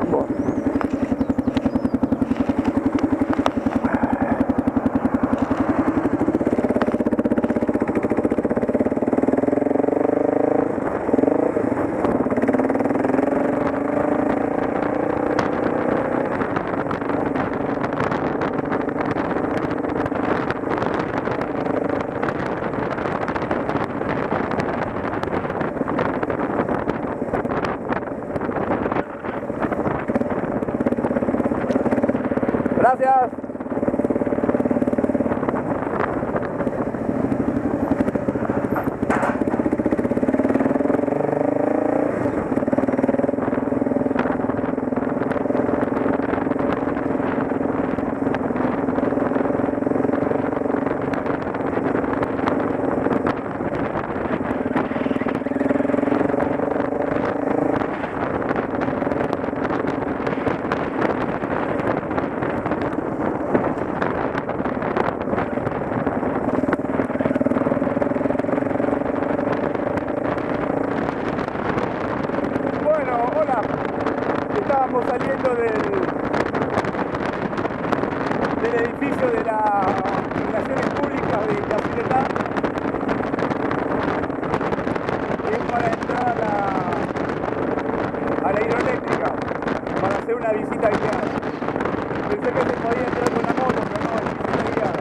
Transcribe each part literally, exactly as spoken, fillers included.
tiempo. Gracias. Estábamos saliendo del, del edificio de las Relaciones Públicas de Capiletá, que es para entrar a la, a la hidroeléctrica, para hacer una visita guiada. Pensé que se podía entrar con la moto, pero no, es visita guiada.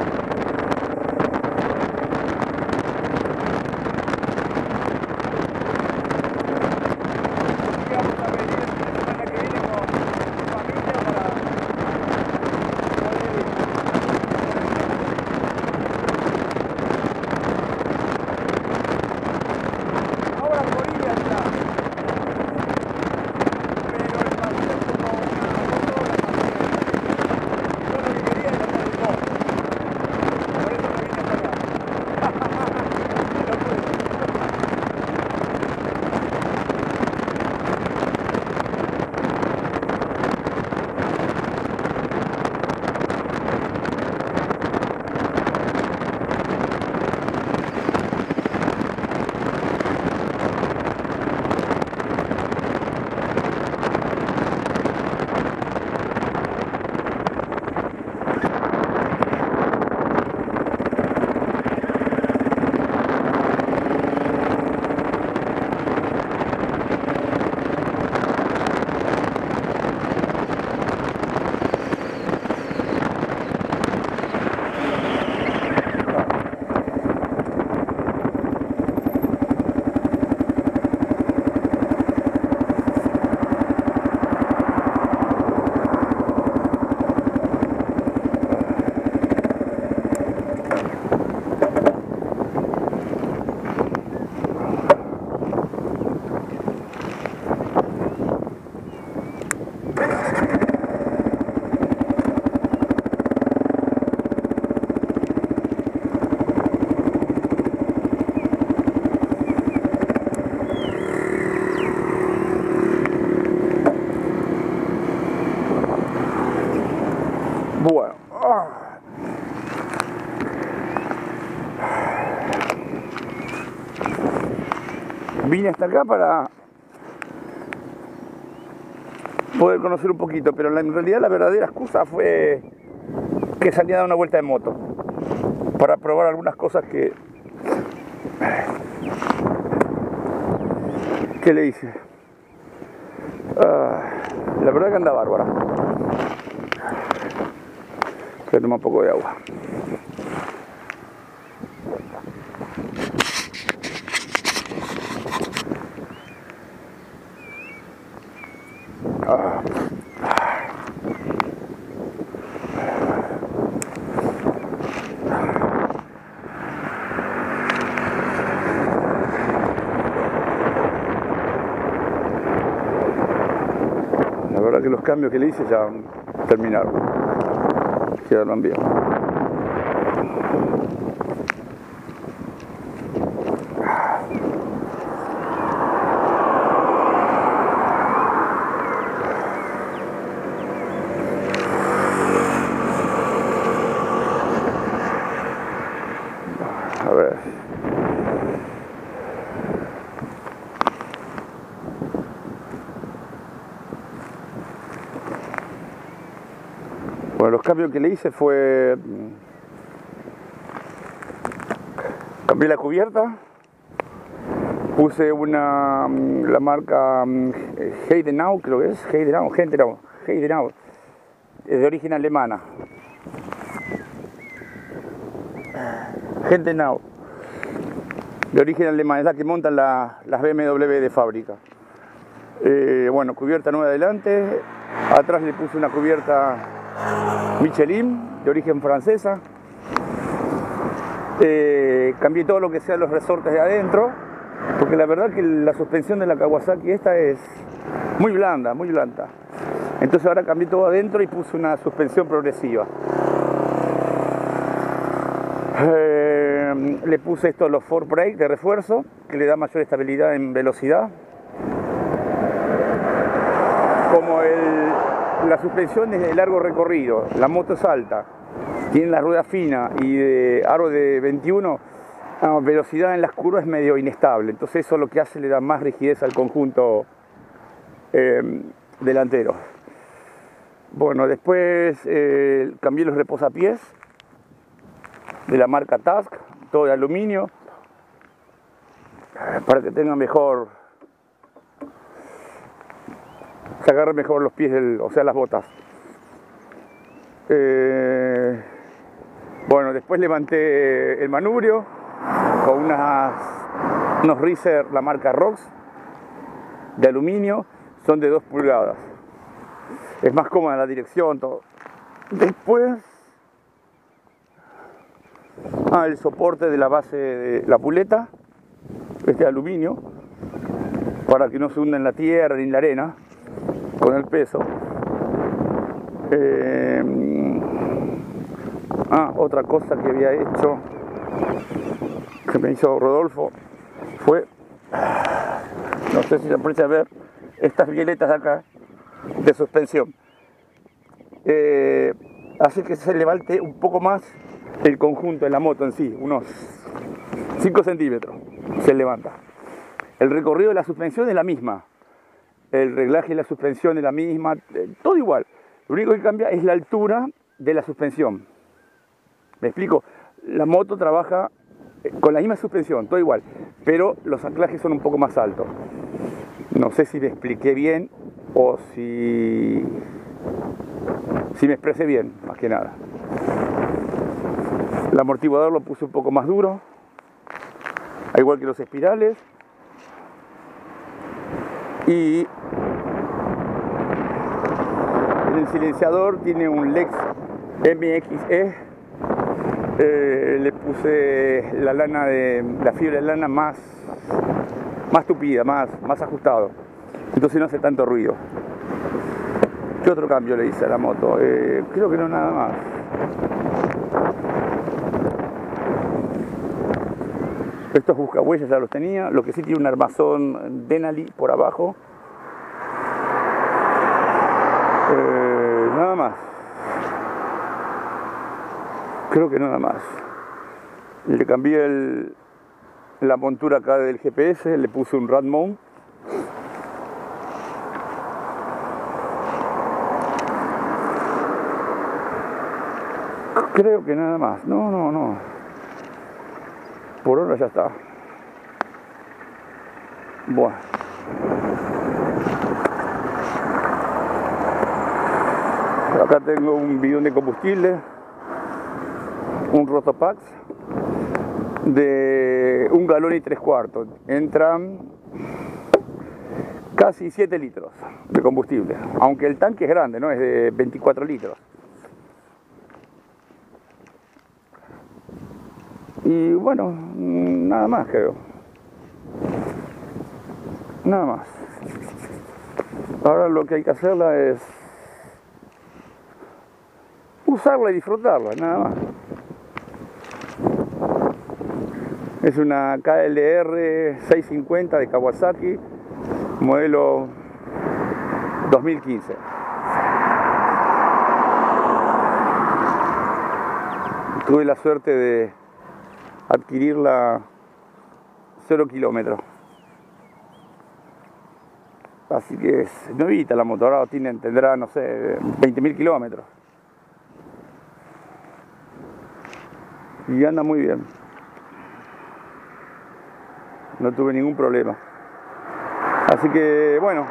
Bueno, vine hasta acá para poder conocer un poquito, pero en realidad la verdadera excusa fue que salí a dar una vuelta de moto para probar algunas cosas que que le hice. Ah, la verdad que anda bárbara. Voy a tomar un poco de agua. Ah. La verdad que los cambios que le hice ya terminaron. Quedaron bien. A ver. Bueno, los cambios que le hice fue... Cambié la cubierta, puse una, la marca Heidenau, creo que es, Heidenau, Heidenau, Heidenau, es de origen alemana. Heidenau, de origen alemán, es la que montan la, las B M W de fábrica. Eh, bueno, cubierta nueva adelante, atrás le puse una cubierta Michelin, de origen francesa. Eh, cambié todo lo que sean los resortes de adentro, porque la verdad que la suspensión de la Kawasaki esta es muy blanda, muy blanda. Entonces ahora cambié todo adentro y puse una suspensión progresiva. Eh, le puse esto, los Force Brake de refuerzo, que le da mayor estabilidad en velocidad. Como el, la suspensión es de largo recorrido, la moto es alta, tiene la rueda fina y de aro de veintiuno, la velocidad en las curvas es medio inestable, entonces eso lo que hace le da más rigidez al conjunto eh, delantero. Bueno, después eh, cambié los reposapiés de la marca Tusk, todo de aluminio, para que tenga mejor, se agarre mejor los pies, del, o sea las botas. Eh, bueno, después levanté el manubrio con unas, unos riser, la marca Rox, de aluminio, son de dos pulgadas. Es más cómoda la dirección, todo. Después, ah, el soporte de la base de la puleta, este de aluminio, para que no se hunda en la tierra ni en la arena, con el peso. Eh, ah, otra cosa que había hecho, que me hizo Rodolfo, fue, no sé si se aprecia ver, estas violetas de acá, de suspensión. Eh, hace que se levante un poco más el conjunto de la moto en sí, unos cinco centímetros se levanta. El recorrido de la suspensión es la misma, el reglaje de la suspensión es la misma, todo igual. Lo único que cambia es la altura de la suspensión. ¿Me explico? La moto trabaja con la misma suspensión, todo igual, pero los anclajes son un poco más altos. No sé si me expliqué bien o si, si me expresé bien, más que nada. El amortiguador lo puse un poco más duro, al igual que los espirales. Y en el silenciador tiene un Lex M X E. Eh, le puse la lana de la fibra de lana más, más tupida, más, más ajustado. Entonces no hace tanto ruido. ¿Qué otro cambio le hice a la moto? Eh, creo que no nada más. Estos buscahuellas ya los tenía, lo que sí tiene un armazón Denali por abajo. Eh, nada más. Creo que nada más. Le cambié el, la montura acá del G P S, le puse un rad mount. Creo que nada más. No, no, no. Por ahora ya está. Bueno. Acá tengo un bidón de combustible, un Rotopax de un galón y tres cuartos. Entran casi siete litros de combustible, aunque el tanque es grande, ¿no? Es de veinticuatro litros. Y bueno, nada más creo. Nada más. Ahora lo que hay que hacerla es usarla y disfrutarla, nada más. Es una K L R seiscientos cincuenta de Kawasaki, modelo dos mil quince. Tuve la suerte de adquirirla cero kilómetros. Así que es nuevita la moto, ahora tiene, tendrá, no sé, veinte mil kilómetros. y anda muy bien. No tuve ningún problema. Así que bueno,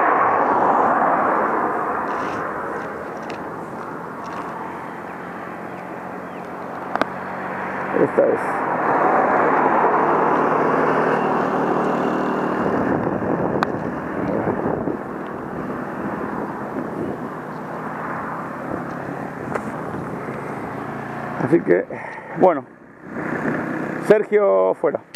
esta es. Así que, bueno, Sergio fuera.